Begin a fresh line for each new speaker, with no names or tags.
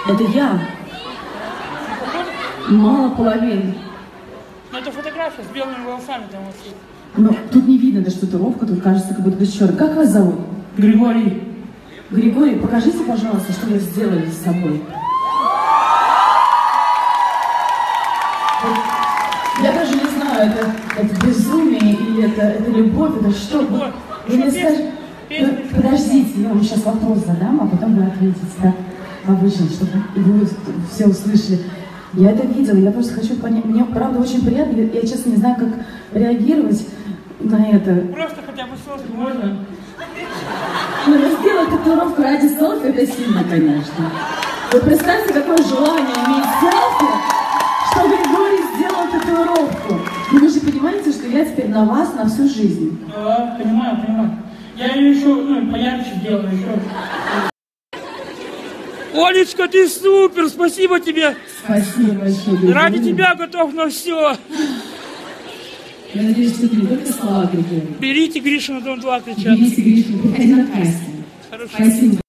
Это я. Мало половины.
Ну это фотография с белыми волосами там вот.
Но тут не видно даже татуировку, тут кажется, как будто бы черт. Как вас зовут?
Григорий.
Григорий, покажите, пожалуйста, что вы сделали с собой. Я даже не знаю, это безумие или это любовь, это что? Вы мне скажете, подождите, я вам сейчас вопрос задам, а потом вы ответите, да, обычно, чтобы вы все услышали. Я это видела, я просто хочу понять, мне правда очень приятно, я честно не знаю, как реагировать на это.
Просто хотя бы селфи можно?
Ну, сделать татуировку ради селфи, это сильно, конечно. Вы представьте, какое желание иметь селфи, что Григорий сделал татуировку. И вы же понимаете, что я теперь на вас на всю жизнь.
Да, понимаю. Я ее еще, поярче сделаю, еще. Олечка, ты супер, спасибо тебе.
Спасибо большое.
Ради тебя готов на все.
Я надеюсь, что это не только слова Григория.
Берите Гришу на Дом 2 кричат.
Берите Гришу, приходи на кастинг.
Хорошо.
Спасибо.